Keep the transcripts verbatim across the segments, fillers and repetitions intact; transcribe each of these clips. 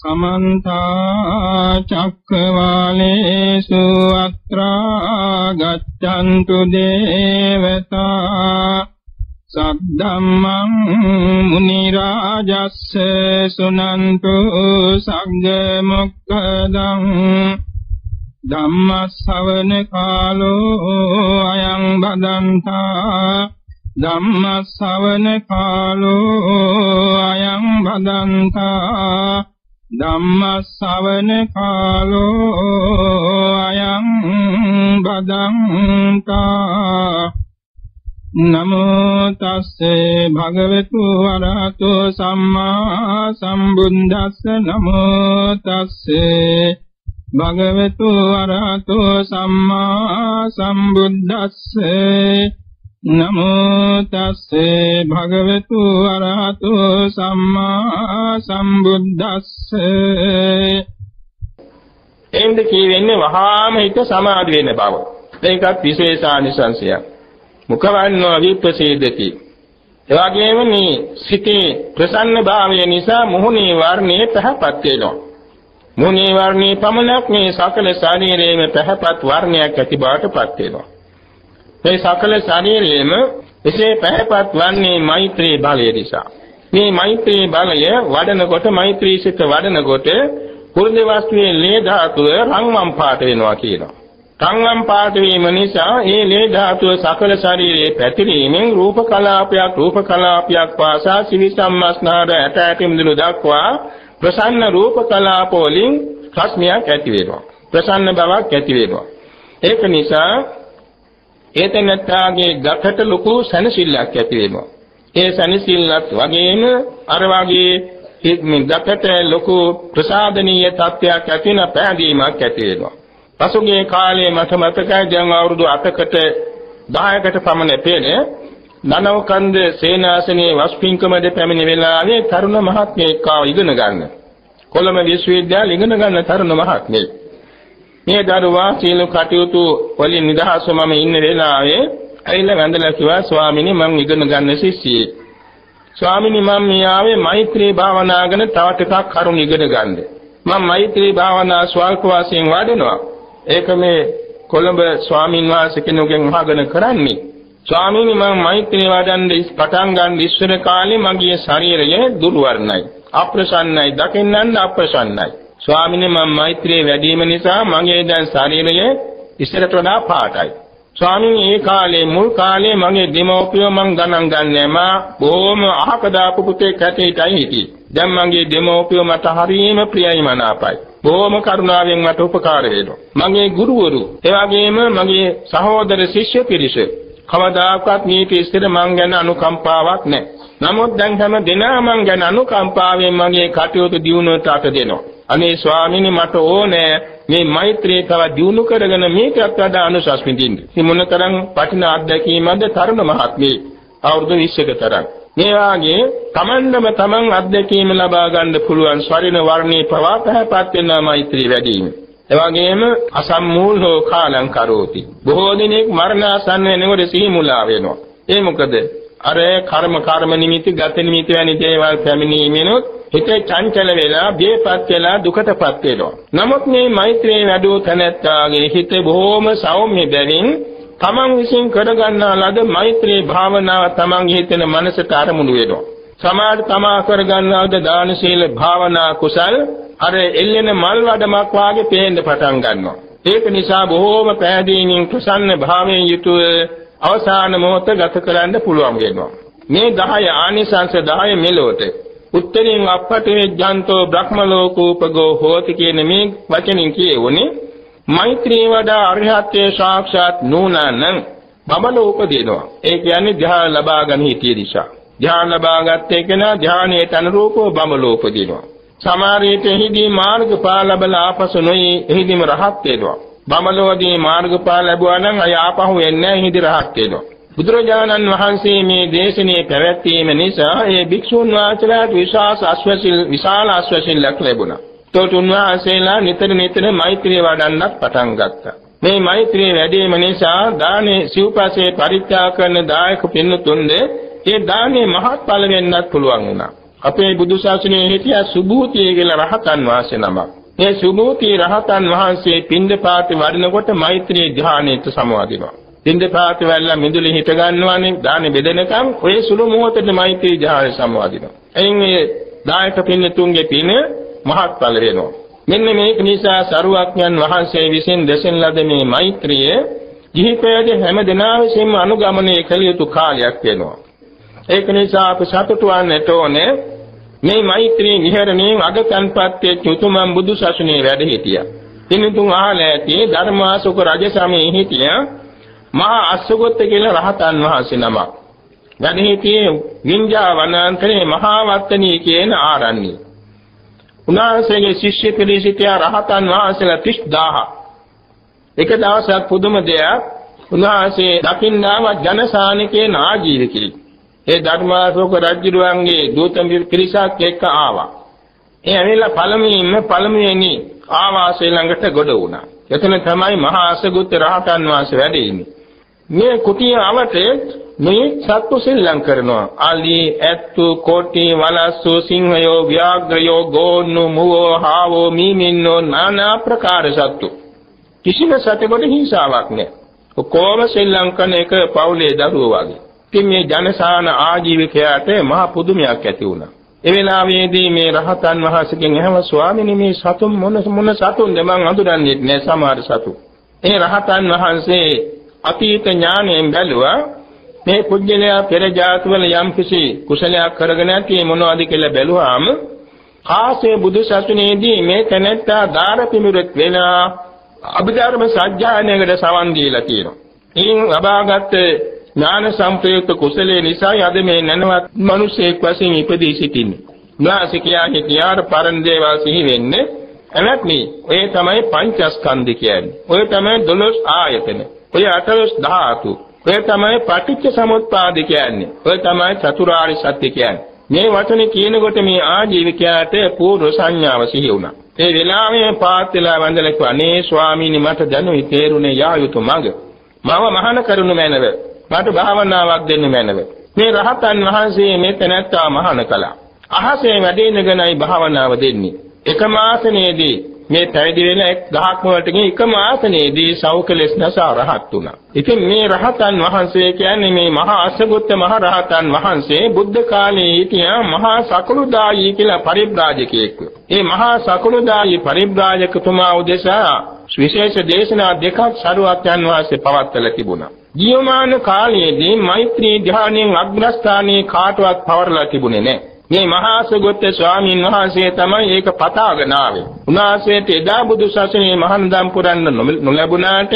समन्ता चक्रवालेषु अत्रा गच्छन्तु देवता सद्धम्मं मुनिराजस्य सुनन्तु सग्गमुक्तदं धम्मश्रवण कालो अयं भदन्ता धम्मश्रवण कालो अयं भदन्ता ධම්මස්සවන කාලෝ අයං බදන්තා නමෝ තස්සේ භගවතු වරහතෝ සම්මා සම්බුද්දස්ස නමෝ තස්සේ භගවතු වරහතෝ සම්මා සම්බුද්දස්සේ නමෝ තස්සේ භගවතු අරහතෝ සම්මා සම්බුද්දස්සේ එන්ද කියවෙන්නේ වහාම හිත සමාධි වෙන බව. ඒකත් විශේෂානිසංශයක්. මුඛවන්නෝ විප්‍රසීදති. ඒ වගේම මේ සිතේ ප්‍රසන්න භාවය නිසා මුහුණේ වර්ණය පහපත් වෙනවා. මුහුණේ වර්ණේ පමණක් මේ සකල ශරීරයේම පහපත් වර්ණයක් ඇති බවට පත් වෙනවා. මේ සකල ශරීරයේම එසේ පැහැපත් වන්නේ මෛත්‍රී බලය නිසා. මේ මෛත්‍රී බලය වඩනකොට මෛත්‍රී සිත වඩනකොට හෘද වස්තුවේ ලේ ධාතුව රන්වන් පාට වෙනවා කියනවා. රන්වන් පාට වීම නිසා ඒ ලේ ධාතුව සකල ශරීරයේ පැතිරීමෙන් රූප කලාපයක් රූප කලාපයක් පාසා සිවි සම්මස්නාර ඇට ඇට මිදුළු දක්වා ප්‍රසන්න රූප කලාප වලින් රශ්මියක් ඇති වෙනවා. ප්‍රසන්න බවක් ඇති වෙනවා. ඒක නිසා ඒතනත්තාගේ ගතට ලොකු සනසිල්ලක් ඇති වෙනවා. ඒ සනසිල්ලත් වගේම අර වගේ මේ ගතට ලොකු ප්‍රසාදනීය තත්ත්වයක් ඇති වෙන පැහැදීමක් ඇති වෙනවා. පසුගිය කාලේ මට මතකයි දැන් අවුරුදු අටකට දහයකට පමණ පෙර නනවකන්ද සේනාසනයේ වස්පින්කමද පැමිණි වෙලාවේ තරුණ මහත්මයෙක් ආව ඉගෙන ගන්න. කොළඹ විශ්වවිද්‍යාලේ ඉගෙන ගන්න තරුණ මහත්මයෙක්. මේ දරුවා සීල කටයුතු වලින් නිදහස්ව මම ඉන්න වෙලාවේ ඇවිල්ලා වැඳලා කිව්වා ස්වාමීනි මම ඉගෙන ගන්න ශිෂ්‍යයෙක්. ස්වාමීනි මම මේ ආවේ මෛත්‍රී භාවනා ගැන තව ටිකක් කරුණු ඉගෙන ගන්න. මම මෛත්‍රී භාවනා ස්වල්ප වශයෙන් වඩනවා. ඒක මේ කොළඹ ස්වාමීන් වහන්සේ කෙනෙකුගෙන් අහගෙන කරන්නේ. ස්වාමීනි මම මෛත්‍රී වඩන්න පටන් ගන්න ඉස්සර කාලේ මගේ ශරීරය දුර්වර්ණයි, අප්‍රසන්නයි, දකින්නන්න අප්‍රසන්නයි. ස්වාමීනි මම මෛත්‍රී වැඩිම නිසා මගේ දැන් ශරීරය ඉස්සරට වඩා පාටයි. ස්වාමීනි ඒ කාලේ මුල් කාලේ මගේ දෙමව්පියෝ මං ගණන් ගන්නෑ මා බොහොම අහක දාපු පුතෙක් හැටියටයි හිටියේ. දැන් මගේ දෙමව්පියෝ මට හරියම ප්‍රියයි මනාපයි. බොහොම කරුණාවෙන් මට උපකාර වෙනවා. මගේ ගුරුවරු, ඒ වගේම මගේ සහෝදර ශිෂ්‍ය පිරිස කවදාකවත් මේක ඉස්සර මං ගැන අනුකම්පාවක් නැහැ. නමුත් දැන් හැම දිනම මං ගැන අනුකම්පාවෙන් මගේ කටයුතු දියුණුවට අත දෙනවා. අනේ ස්වාමීනි මට ඕනේ මේ මෛත්‍රිය තව දියුණු කරගෙන මේකත් වඩා අනුශාස විඳින්න. මේ මොනතරම් වටිනා අත්දැකීමක්ද තරුණ මහත්මිය අවුරුදු විස්සක තරම්. මේ වාගේ තමන්ම තමන් අත්දැකීම ලබා ගන්න පුළුවන් ශරීර වර්ණේ පවා පහපත් වෙන මෛත්‍රිය වැඩි වීම. ඒ වගේම අසම්මූලෝ කාලං කරෝති. බොහෝ දිනෙක මරණාසන්න වෙනකොට සිහි මුලා වෙනවා. ඒ මොකද අර කර්ම කර්ම නිමිති ගත නිමිති වැනි දේවල් පැමිණීමෙනොත් හිත චංචල වෙලා බියපත් වෙලා දුකටපත් වෙනවා. නමුත් මේ මෛත්‍රිය වැඩෝ තැනැත්තාගේ හිත බොහොම සෞම්‍ය බැවින් තමන් විසින් කරගන්නා ලද මෛත්‍රී භාවනාව තමන්ගේ හිතෙන මනසට අරමුණු වෙනවා. සමාධි තමා කරගන්නා ලද දාන සීල භාවනා කුසල් අර එල්ලෙන මල් වඩමක් වාගේ පේන්න පටන් ගන්නවා. ඒක නිසා බොහෝම පැහැදීමින් ප්‍රසන්න භාවයෙන් යුතුව අවසාන මොහොත ගත කරන්න පුළුවන් වෙනවා. මේ දහය ආනිසංස දහය මෙලොවට උත්තරින් අප්පටේ ජන්තෝ බ්‍රහ්ම ලෝකෝපගෝ හෝති කියන මේ වචනින් කියවුනේ මෛත්‍රී වඩා අරිහත්ත්වයේ සාක්ෂාත් නුනානම් බබල උපදිනවා. ඒ කියන්නේ ධ්‍යාන ලබා ගන්න හිතිය නිසා. ධ්‍යාන ලබාගත් එකනා ධ්‍යානයට අනුරූපව බබල උපදිනවා. සමහරවිට එහිදී මාර්ගඵල ලැබලා ආපසු නොයි එහිදීම රහත් වෙනවා. බබලෝදී මාර්ගඵල ලැබුවා නම් අය ආපහු එන්නේ නැහැ එහිදී රහත් වෙනවා. බුදුරජාණන් වහන්සේ මේ දේශනේ පැවැත්වීම නිසා ඒ භික්ෂුන් වහන්සේලාට විශාල අස්වැසිල් විශාල අස්වැසිල්ලක් ලැබුණා. ඒත් උන්වහන්සේලා නිතර නිතර මෛත්‍රිය වඩන්නත් පටන් ගත්තා. මේ මෛත්‍රිය වැඩි වීම නිසා දානේ සිව්පස්සේ පරිත්‍යාග කරන දායක පින්නතුන්ද ඒ දානේ මහත්ඵල වෙන්නත් පුළුවන් වුණා. අපේ බුදු ශාසනයේ හිටියා සුභූතිය කියලා රහතන් වහන්සේ නමක්. මේ සුභූති රහතන් වහන්සේ පින්දපාත වඩනකොට මෛත්‍රී ධානයට සමවදිනවා. පින්දපාත වැල්ලා මිදුලේ හිට ගන්නවානේ දානේ බෙදෙනකම් ඔය සුළු මොහොතේ මෛත්‍රී ධානය සමවදිනවා. එයින් මේ දායක පින්නතුන්ගේ පින මහත්ඵල වෙනවා. මෙන්න මේක නිසා සරුවක්ඥන් වහන්සේ විසින් දෙසෙන් ලද මේ මෛත්‍රිය ජීවිතයේ හැම දිනා විසින්ම අනුගමනය කළ යුතු කාලයක් වෙනවා. ඒක නිසා අප සතුටු වන්නට ඕනේ මේ මෛත්‍රී විහරණයෙන් අගතන්පත්යේ චුතුමන් බුදු සසුනේ වැඩ සිටියා. පින්තුන් අහලා ඇති ධර්මාශෝක රජ සමයේ හිටියා මහා අස්සගොත්ත කියලා රහතන් වහන්සේ නමක්. වැඩ සිටියේ විඤ්ඤා වනාන්තරයේ මහා වත්තනී කියන ආරණ්‍යය. උන්වහන්සේගේ ශිෂ්‍ය පිරිසිටියා රහතන් වහන්සේලා තිස් දාහක්. එක දවසක් පුදුම දෙයක් උන්වහන්සේ දකින්නාම ජනසානිකේ නාජීවිකී ඒ ධර්මාශෝක රජුගේ දූත පිරිසක් එක්ක ආවා. ඒ ඇවිල්ලා පළමුවෙන්ම පළමුවෙනි ආවාසය ළඟට ගොඩ වුණා. එතන තමයි මහා අසගුත් රහතන් වහන්සේ වැඩ ඉන්නේ. මේ කුටිය අවතේ මේ සත්තු සෙල්ලම් කරනවා. අලි, ඇත්තු, කොටි, වලස්සු, සිංහයෝ, ව්‍යාග්‍රයෝ, ගෝන්නු, මුවෝ, හාවෝ, මීමින්නෝ নানা ප්‍රකාර සත්තු. කිසිම සතෙකුට හිංසාවක් නැහැ. කොහොම සෙල්ලම් කරන එක පවුලේ දරුවෝ වගේ. ඉතින් මේ ජනසාන ආජීවකයාට මහ පුදුමයක් ඇති වුණා. ඒ වෙලාවේදී මේ රහතන් වහන්සේගෙන් ඇහුවා ස්වාමීනි මේ සතුන් මොන මොන සතුන්ද මං අඳුරන්නේ නැහැ සමහර සතු. ඒ රහතන් වහන්සේ අතීත ඥාණයෙන් බැලුවා මේ පුජ්‍යලයා පෙර ජාතිවල යම් කිසි කුසලයක් කරගෙන නැති මොනවද කියලා බැලුවාම කාසේ බුදු සසුනේදී මේ තැනැත්තා දාර පිමුරෙක් වෙලා අභිධර්ම සත්‍යයනයකට සවන් දීලා තියෙනවා. ඉන් ලබාගත් ඥාන සම්ප්‍රයුක්ත කුසලයේ නිසා යද මේ නැනවත් මිනිසෙක් වශයෙන් ඉපදී සිටින්නේ. නාසිකියා හිතියාර පරණ දේවල් සිහි වෙන්නේ එනත්නි ඔය තමයි පංචස්කන්ධ කියන්නේ. ඔය තමයි දොළොස් ආයතන. ඔය අටලොස් ධාතු. ඔය තමයි පටිච්ච සමුප්පාද කියන්නේ. ඔය තමයි චතුරාර්ය සත්‍ය කියන්නේ. මේ වචනේ කියනකොට මේ ආජීවකයාට පූර්ව සංඥාව සිහි වුණා. ඒ වෙලාවේ පාත්ලා වන්දන කවනේ ස්වාමීනි මට දැනුයි තේරුනේ යා යුතු මඟ. මම මහාන කරුණ මැනව. මට භාවනාවක් දෙන්න මැනව. මේ රහතන් වහන්සේ මේ තැනැත්තා මහාන කළා. අහසේ වැඩේනගෙනයි භාවනාව දෙන්නේ. එකම ආසනයේදී මේ පැවිදි වෙන එක් දහක් වලටකින් එකම ආසනයේදී සෞඛලෙස් නැසා රහත් වුණා. ඉතින් මේ රහතන් වහන්සේ කියන්නේ මේ මහා අසගොත්ත මහ රහතන් වහන්සේ බුද්ධ කාලයේ හිටියා මහා සකලුදායි කියලා පරිබ්‍රාජකයෙක්. මේ මහා සකලුදායි පරිබ්‍රාජකතුමා උදෙසා විශේෂ දේශනා දෙකක් සරුවක්යන් වහන්සේ පවත්වලා තිබුණා. ජීවමාන කාලයේදී මෛත්‍රී ධ්‍යානයෙන් අග්‍රස්ථානයේ කාටවත් පවරලා තිබුණේ නැහැ. මේ මහා සගොත්ත ස්වාමීන් වහන්සේ තමයි ඒක පතාගෙන ආවේ. උන්වහන්සේට එදා බුදු සසුනේ මහානදම් පුරන්න නොලැබුණාට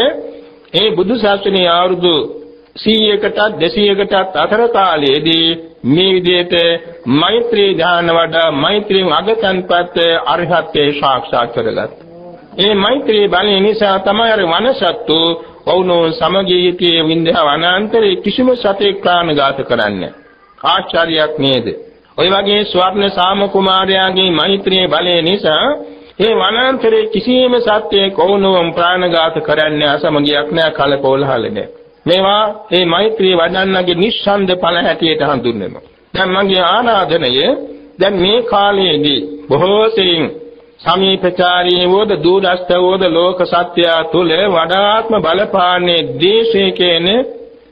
ඒ බුදු සසුනේ අවුරුදු සීයකටත් දෙසීයකටත් අතර කාලයේදී මේ විදිහට මෛත්‍රී ධ්‍යාන වඩා මෛත්‍රී අගතන්පත් අරහත්ත්වේ සාක්ෂාත් කරගත්තා. ඒ මෛත්‍රී බලය නිසා තමයි අර වනසත්තු වුණෝ සමගියකේ වින්දහ වනාන්තරේ කිසිම සතෙක් ප්‍රාණඝාත කරන්නේ. ආශ්චර්යයක් නේද? ඔය වගේ ස්වර්ණ සාම කුමාරයාගේ මෛත්‍රී බලය නිසා ඒ වනාන්තරයේ කිසිම සත්‍යයක් වුණොම් ප්‍රාණඝාත කරන්නේ අසමගියක් නෑ කලකෝලහල නෑ. මේවා මේ මෛත්‍රී වඩන්නගේ නිස්සන්ද ඵල හැටියට හඳුන්වනවා. දැන් මගේ ආරාධනය දැන් මේ කාලයේදී බොහෝ සෙයින් සමීපචාරී වූද දුරස්ත වූද ලෝක සත්‍ය තුල වඩාත්ම බලපාන්නේ දේශේ කියන්නේ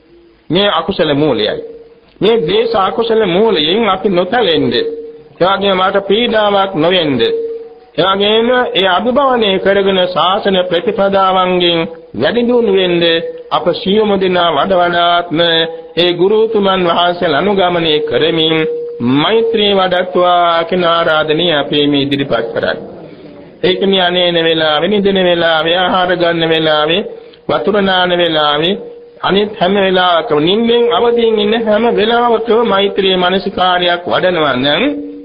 මේ අකුසල මූලයයි. මේ දේශ අකුසල මූලයෙන් අපි නොතැලෙන්නේ. එවාගෙම මාට පීඩාවක් නොවෙන්නේ. එවාගෙම ඒ අභිභවනයේ කරගෙන ශාසන ප්‍රතිපදාවන්ගෙන් වැඩි දියුණු වෙන්නේ අප සියොම දෙනා වඩ වඩාත්ම ඒ ගුරුතුමන් වහන්සේලා අනුගමනය කරමින් මෛත්‍රී වඩත්වා කියන ආරාධනීය අපි මේ ඉදිරිපත් කරන්නේ. ඒක නියනේන වෙලාවේ නිදින වෙලාවේ ආහාර ගන්න වෙලාවේ වතුර නාන වෙලාවේ අනිත් හැම වෙලාවකම නිින්නෙන් අවදියෙන් ඉන්න හැම වෙලාවකම මෛත්‍රී මානසිකාරයක් වඩනවා නම්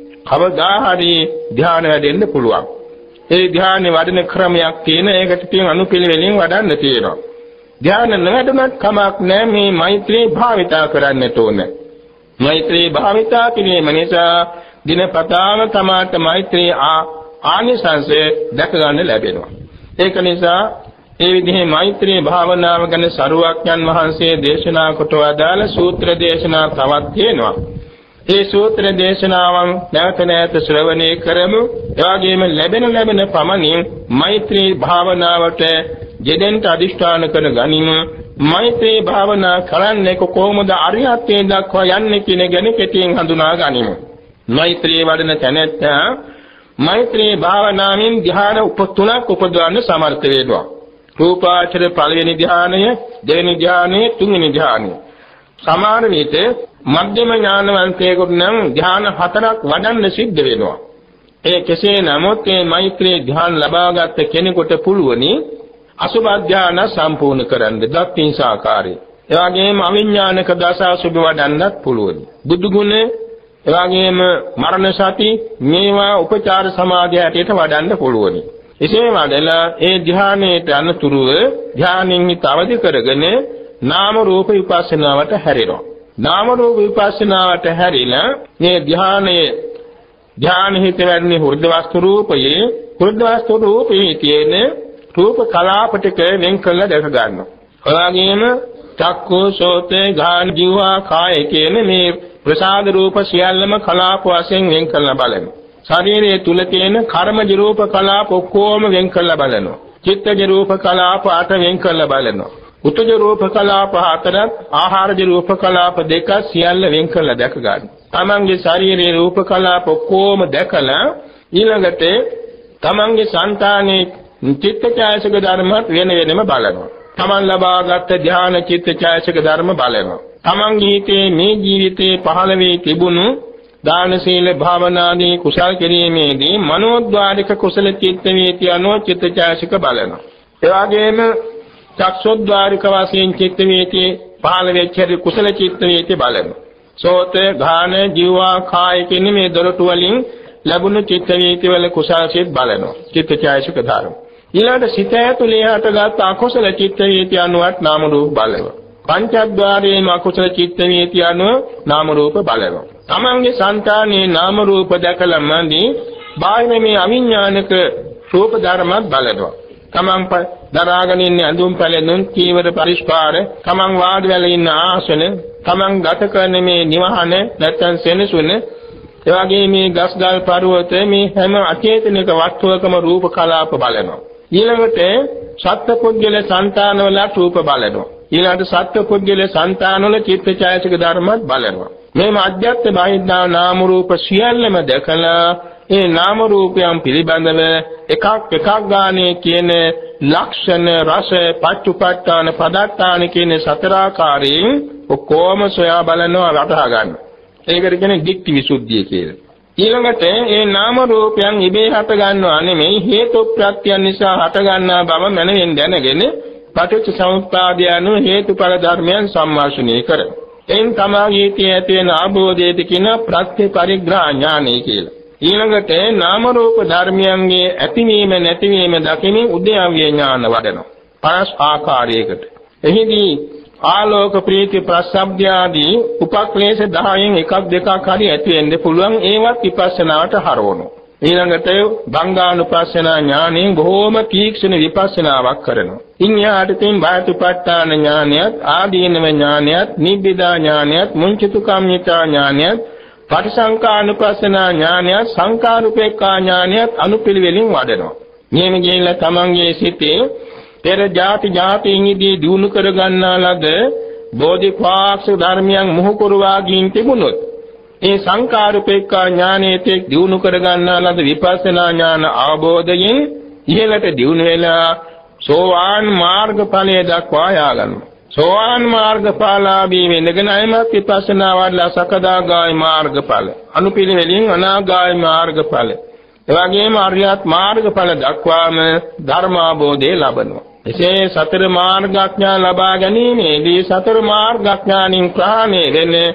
කවදා හරි ධ්‍යාන වැඩෙන්න පුළුවන්. ඒ ධ්‍යානෙ වඩන ක්‍රමයක් තියෙන ඒකට තියෙන අනුපිළිවෙලින් වඩන්න තියෙනවා. ධ්‍යාන නොවැඩුණත් කමක් නැහැ මේ මෛත්‍රී භාවිතා කරන්නට ඕනේ. මෛත්‍රී භාවිතා කිරීම නිසා දිනපතාම තමාට මෛත්‍රී ආනිසංසය දැක ගන්න ලැබෙනවා. ඒක නිසා ඒ විදිහේ මෛත්‍රී භාවනාව ගැන සරුවක්යන් වහන්සේ දේශනා කොට වදාළ සූත්‍ර දේශනා තවත් තියෙනවා. ඒ සූත්‍ර දේශනාවන් නැවත නැවත ශ්‍රවණය කරමු. එවාගෙම ලැබෙන ලැබෙන පමණින් මෛත්‍රී භාවනාවට යෙදෙන්න අදිෂ්ඨාන කර ගනිමු. මෛත්‍රී භාවනා කරන්නේ කොහොමද අරිහත්ත්වයට දක්වා යන්නේ කියන ගැන කෙටියෙන් හඳුනා ගනිමු. මෛත්‍රී වඩන තැනැත්තා මෛත්‍රී භාවනාවෙන් ධ්‍යාන උප තුනක් උපදවන්න සමර්ථ වෙනවා. රූපාචර පළවෙනි ධ්‍යානය, දෙවෙනි ධ්‍යානය, තුන්වෙනි ධ්‍යානය. සමහර විට මධ්‍යම ඥානවන්තයෙකුට නම් ධ්‍යාන හතරක් වඩන්න සිද්ධ වෙනවා. ඒ කෙසේ නමුත් මේ මෛත්‍රී ධ්‍යාන ලබාගත් කෙනෙකුට පුළුවනි අසුභ ධ්‍යාන සම්පූර්ණ කරන්න දක්ඛින්සාකාරී. ඒ වගේම අවිඥානික දසාසුභ වඩන්නත් පුළුවනි. බුදු ගුණ, ඒ වගේම මරණ සති මේවා උපචාර සමාධිය හැටියට වඩන්න පුළුවනි. එසේ වඩලා ඒ ධ්‍යානයේ අනුතුරුව ධ්‍යානෙන් අවදි කරගෙන නාම රූප විපස්සනාවට හැරෙනවා. නාම රූප විපස්සනාවට හැරිලා මේ ධ්‍යානයේ ධ්‍යාන හිත වැඩි හෘද වස්තු රූපයේ හෘද වස්තු රූපයේ තියෙන රූප කලාපටික වෙන් කළ දැක ගන්නවා. එවාගෙම චක්කු සෝත ගාන ජීවා කාය කියන මේ ප්‍රසාද රූප සියල්ලම කලාප වශයෙන් වෙන් කළ බලනවා. ශරීරයේ තුල තියෙන කර්මජ රූප කලාප ඔක්කොම වෙන් කළ බලනවා. චිත්තජ රූප කලාප අට වෙන් කළ බලනවා. උත්තජ රූප කලාප හතරක්, ආහාරජ රූප කලාප දෙක සියල්ල වෙන් කළ දැක ගන්න. තමන්ගේ ශරීරයේ රූප කලාප ඔක්කොම දැකලා ඊළඟට තමන්ගේ సంతානයේ චිත්තචෛතසික ධර්මات වෙන වෙනම බලනවා. තමන් ලබාගත් ධ්‍යාන චිත්තචෛතසික ධර්ම බලනවා. තමන්ගේ හිතේ මේ ජීවිතේ පහළ වී තිබුණු දාන සීල භාවනාදී කුසල් කිරීමේදී මනෝද්වාරික කුසල චිත්ත වේති අනෝ චිත්තචෛතසික බලනවා. ඒ වගේම චක්ෂුද්වාරික වශයෙන් චිත්ත වේති පහළ වෙච්ච කුසල චිත්ත වේති බලනවා. සෝත ගාන ජීවා කාය කියන මේ දොරටු වලින් ලැබුණු චිත්ත වේති වල කුසල සිත් බලනවා. චිත්තචෛතසික ධර්ම. ඊළඟ සිත ඇතුලේ හටගත් අකුසල චිත්ත වේති අනුවත් නාම රූප බලනවා. පංචද්වාරයේම අකුසල චිත්ත වේති අනුව නාම රූප බලනවා. තමන්ගේ సంతානයේ නාම රූප දැකලමදී බාහිර මේ අවිඥානික රූප ධර්මات බලනවා. තමන් දරාගෙන ඉන්න අඳුම් පැලෙනුන් කීවර පරිස්කාර, තමන් වාඩි වෙලා ඉන්න ආසන, තමන් ගත කරන මේ නිවහන නැත්නම් සෙනසුන, එවාගේ මේ ගස්ගල් පර්වත මේ හැම අචේතනික වස්තුවකම රූප කලාප බලනවා. ඊළඟට සත්පුද්ගල సంతානවල රූප බලනවා. ඊළඟට සත්පුද්ගල సంతානවල චිත්තචෛතසික ධර්මات බලනවා. මේ මධ්‍යස්ථ බාහිර නාම රූප සියල්ලම දැකලා ඒ නාම රූපයන් පිළිබඳව එකක් එකක් ගානේ කියන ලක්ෂණ රස පච්චුපට්ඨාන පදත්තාන කියන සතරාකාරයෙන් ඔක්කොම සොයා බලනවා වටහා ගන්න. ඒකට කියන්නේ දික්ටි විසුද්ධිය කියලා. ඊළඟට ඒ නාම රූපයන් ඉබේ හට ගන්නවා නෙමෙයි හේතු ප්‍රත්‍යයන් නිසා හට ගන්නා බව මනෙන් දැනගෙන පටිච්ච සමුප්පාදය anu හේතුඵල ධර්මයන් සම්මාර්ෂණය කරනවා. එයින් තමයි ඇති වෙන ආબોධයේද කියන ප්‍රත්‍ය පරිග්‍රහ ඥානය කියලා. ඊළඟට නාම රූප ධර්මයන්ගේ ඇතිවීම නැතිවීම දකිමින් උද්‍යව්‍ය ඥාන වඩනවා. පස් ආකාරයකට. එහිදී ආලෝක ප්‍රීති ප්‍රසබ්ධ ආදී උපක්ලේශ දහයෙන් එකක් දෙකක් හරි ඇති වෙන්න පුළුවන්. ඒවත් විපස්සනාවට හරවනවා. ඊළඟට භංගානුපස්සනා ඥානයෙන් බොහෝම තීක්ෂණ විපස්සනාවක් කරනවා. ඉන්යාට තින් බාහිරපට්ඨාන ඥානයත් ආදීනව ඥානයත් නිබ්බිදා ඥානයත් මුංචිතුකම්මිතා ඥානයත් පටිසංකානුපස්සනා ඥානයත් සංකාරුපේක්ඛා ඥානයත් අනුපිළිවෙලින් වඩනවා. මේම ගිහිල්ලා තමන්ගේ සිතේ පෙර ಜಾති ಜಾතියින්දී දිනු කර ගන්නා ලද බෝධිපාක්ෂ ධර්මයන් මොහු කරවා ගින් තිබුණොත් ඒ සංකාරුපේක්ඛා ඥානයේ දිනු කර ගන්නා ලද විපස්සනා ඥාන අවබෝධයෙන් ඉහළට දිනු වෙලා සෝවාන් මාර්ග ඵලය දක්වා යාගන්නවා. සෝවාන් මාර්ග ඵලාභී වෙනගෙන අයමත් විපස්සනා වඩලා සකදාගාමී මාර්ග ඵල අනුපිළිවෙලින් අනාගාමී මාර්ග ඵල එවැගේම අරියත් මාර්ග ඵල දක්වාම ධර්මාභෝධය ලබනවා. එසේ සතර මාර්ගඥාන ලබා ගැනීමේදී සතර මාර්ගඥානින් ප්‍රහාණය වෙන්නේ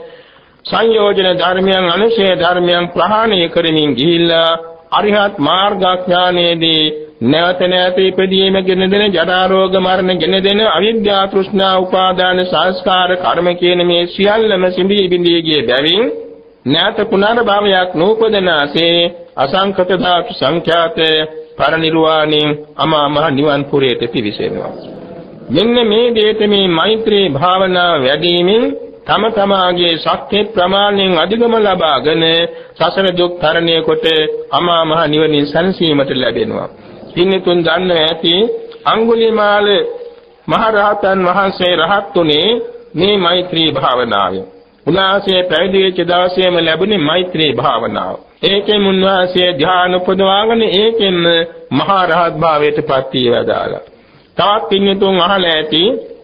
සංයෝජන ධර්මයන් අනුශේ ධර්මයන් ප්‍රහාණය කරමින් ගිහිල්ලා අරිහත් මාර්ගඥානයේදී නැවත නැවත ඉපදීම ගෙන දෙන ජරා රෝග මරණ ගෙන දෙන අවිද්‍යා තෘෂ්ණා උපාදාන සංස්කාර කර්ම කියන මේ සියල්ලම සිඳී බිඳී ගිය බැවින් නැත පුනර්භවයක් නූපදනාසේ අසංකත ධාතු සංඛ්‍යාත පරිනිර්වාණයෙන් අමා මහ නිවන් පුරයට පිවිසෙනවා. මෙන්න මේ දෙයට මේ මෛත්‍රී භාවනාව වැඩිමින් තම තමාගේ ශක්ති ප්‍රමාණයෙන් අධිගම ලබාගෙන සසර දුක් තරණය කොට අමා මහ නිවනින් සැනසීමට ලැබෙනවා. පින්තුන් දන්නවා ඇති අඟුලිමාල මහ රහතන් වහන්සේ රහත් උනේ මේ මෛත්‍රී භාවනාවෙන්. උන්වහන්සේ පැවිදි වෙච්ච දවසේම ලැබුණේ මෛත්‍රී භාවනාව. ඒකෙන් උන්වහන්සේ ධ්‍යාන උපදවාගෙන ඒකෙන් මහා රහත් භාවයට පත් වේදාලා. තවත් පින්තුන් අහලා ඇති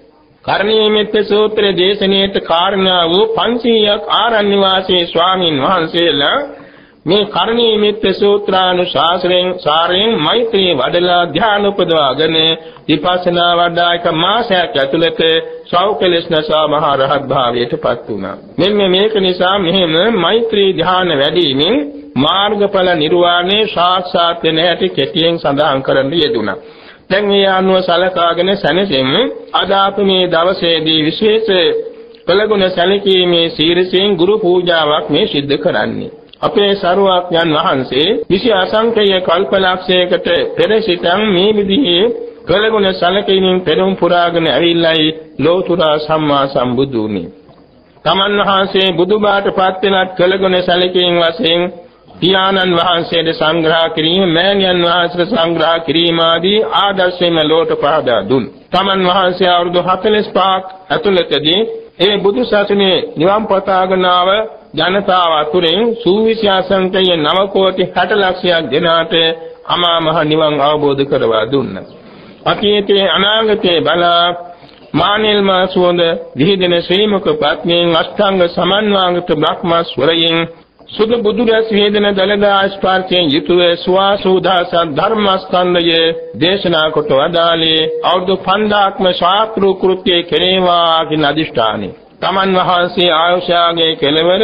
කරණීය මෙත්ත සූත්‍ර දේශනාවට කාරණා වූ පන්සීයක් ආරණ්‍ය වාසී ස්වාමින් වහන්සේලා මේ කරණීය මෙත්ත සූත්‍රානුශාසනයෙන් සාරයෙන් මෛත්‍රී වඩලා ධ්‍යාන උපදවාගෙන විපස්සනා වඩා එක මාසයක් ඇතුළත සෞඛලස්නසා මහ රහත් භාවයට පත් වුණා. මෙන්න මේක නිසා මෙහෙම මෛත්‍රී ධ්‍යාන වැඩිමින් මාර්ගඵල නිර්වාණය සාක්ෂාත් වෙන හැටි කෙටියෙන් සඳහන් කරන්න යෙදුණා. දැන් මේ අනුව සලකාගෙන සැනසෙමු. අද අපි මේ දවසේදී විශේෂ කළගුණ සැලකීමේ සීරසෙන් ගුරු පූජාවක් මේ සිද්ධ කරන්නේ. අපේ සරුවක්ඥන් වහන්සේ විසි අසංඛ්‍ය කල්පලක්ෂයකට පෙර සිටන් මේ විදිහේ කළගුණ සැලකීමෙන් පෙරම් පුරාගෙන ඇවිල්ලායි ලෝතුරා සම්මා සම්බුදු වුනේ. තමන් වහන්සේ බුදුබාට පත් වෙනත් කළගුණ සැලකීම් වශයෙන් පියාණන් වහන්සේට සංග්‍රහ කිරීම, මෑණියන් වහන්සේට සංග්‍රහ කිරීම ආදී ආදර්ශයෙන් ලෝට පහදා දුන්. තමන් වහන්සේ අවුරුදු හතළිස් පහක් ඇතුළතදී ඒ බුදු සසුනේ නිවන් පතාගනාව ජනතාව අතුරෙන් සූවිසි අසංඛ්‍ය නව කෝටි හැට ලක්ෂයක් දෙනාට අමා මහ නිවන් අවබෝධ කරවා දුන්නා. අතීතයේ අනාගතයේ බලා මානෙල් මාසුවඳ විහිදෙන ශ්‍රී මුඛ පත්මෙන් අෂ්ටාංග සමන්වාගත බ්‍රහ්මස්වරයෙන් සුදු බුදුරැස් වේදන දලදා ස්පර්ශයෙන් යුතුව සුවාසුදාස ධර්මස්කන්ධය දේශනා කොට වදාළේ අවුරුදු පන්දාක්ම ශාස්ත්‍රු කෘත්‍යයේ කෙරේවා කින අදිෂ්ඨානෙ. තමන් වහන්සේ ආයුෂාගේ කෙලවර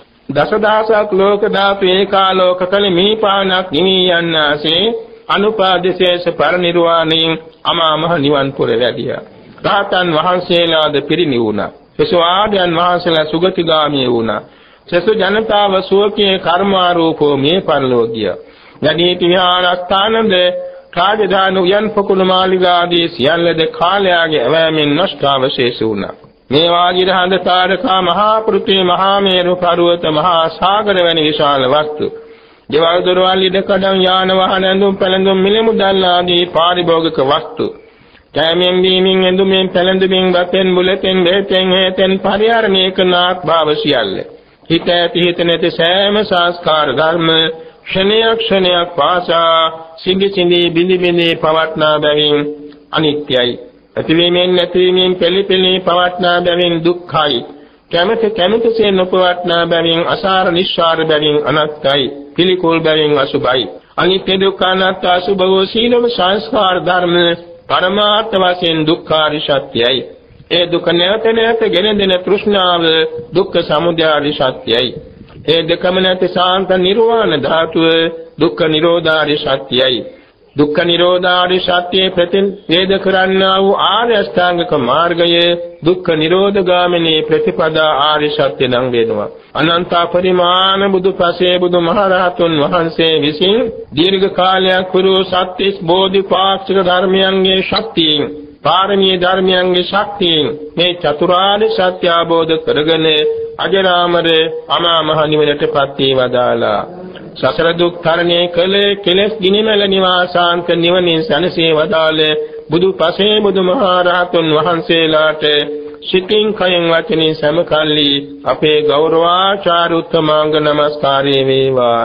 දසදහසක් ලෝක ධාතු ඒකාලෝක කල මීපානක් නිවි යන්නාසේ අනුපාදිශේෂ පරිනිර්වාණයෙන් අමා මහ නිවන් පුර වැඩියා. රහතන් වහන්සේලාද පිරිනිවුණා. සසවාදයන් වහන්සේලා සුගතිගාමී වුණා. සසු ජනතාව සුවකේ කර්මාරූපෝ මේ පරලෝකිය. යදීති විහාරස්ථානද රාජධානි උයන් පොකුණු මාලිගාදී සියල්ලද කාලයාගේ ඇවෑමෙන් නෂ්ටාවශේෂ වුණා. මේ වාගිර හඳ තාරකා මහා පෘථිවි මහා මේරු පර්වත මහා සාගර වැනි විශාල වස්තු දේවල් දොරවල් ඉඩකඩම් යාන වාහන ඇඳුම් පැළඳුම් මිල මුදල් ආදී පාරිභෝගික වස්තු කැමෙන් බීමින් ඇඳුමින් පැළඳුමින් වතෙන් බුලතෙන් බෙහෙතෙන් හේතෙන් පරිහරණය කරන ආත්භාව සියල්ල හිත ඇති හිත නැති සෑම සංස්කාර ධර්ම ක්ෂණයක් ක්ෂණයක් පාසා සිඟි සිඟි බිඳි බිඳි පවත්නා බැවින් අනිත්‍යයි. ඇතිවීමෙන් නැතිවීමෙන් පෙළි පවත්නා බැවින් දුක්ඛයි. කැමැති කැමැතිසේ නොපවත්නා බැවින් අසාර නිස්සාර බැවින් අනත්තයි. පිළිකුල් බැවින් අසුභයි. අනිත්‍ය දුක්ඛ අනාත්ම අසුභ වූ සීලම සංස්කාර ධර්ම පරමාර්ථ වශයෙන් දුක්ඛාරි සත්‍යයි. ඒ දුක නැවත නැවත ගෙන දෙන තෘෂ්ණාව දුක්ඛ සමුදයාරි සත්‍යයි. ඒ දෙකම නැති සාන්ත නිර්වාණ ධාතුව දුක්ඛ නිරෝධාරි සත්‍යයි. දුක්ඛ නිරෝධාරි සත්‍යයේ ප්‍රතිවේද කරන්නා වූ ආර්ය අෂ්ටාංගික මාර්ගය දුක්ඛ නිරෝධ ගාමිනී ප්‍රතිපදා ආර්ය සත්‍ය නම් වෙනවා. අනන්ත පරිමාණ බුදුපසේ බුදුමහරහතුන් වහන්සේ විසින් දීර්ඝ කාලයක් පුරු සත්‍තිස් බෝධිපාක්ෂික ධර්මයන්ගේ ශක්තියෙන් පාරමී ධර්මයන්ගේ ශක්තියෙන් මේ චතුරාර්ය සත්‍ය අවබෝධ කරගෙන අජරාමර අමා මහ නිවනටපත් වේවදාලා. සසර දුක් තරණය කළ කෙලෙස් ගිනිමෙල නිවාසාන්ත නිවනින් සැනසී වදාළ බුදු පසේ බුදුමහරහතුන් වහන්සේලාට සිතින් කයෙන් වචනින් සමකල්ලි අපේ ගෞරවාචාර උත්තමාංග නමස්කාරය වේවා.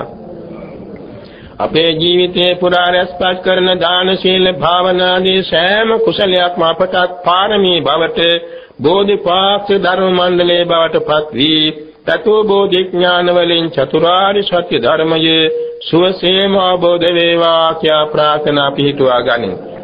අපේ ජීවිතේ පුරා රැස්පත් කරන දාන ශීල භාවනාදී සෑම කුසලයක්ම අපටත් පාරමී බවට බෝධිපාක්ෂ ධර්ම මණ්ඩලයේ බවට පත් වී තතෝ බෝධි ඥාන වලින් චතුරාර්ය සත්‍ය ධර්මයේ සුවසේම අවබෝධ වේවා කියා ප්‍රාර්ථනා පිහිටුවා ගනිමු.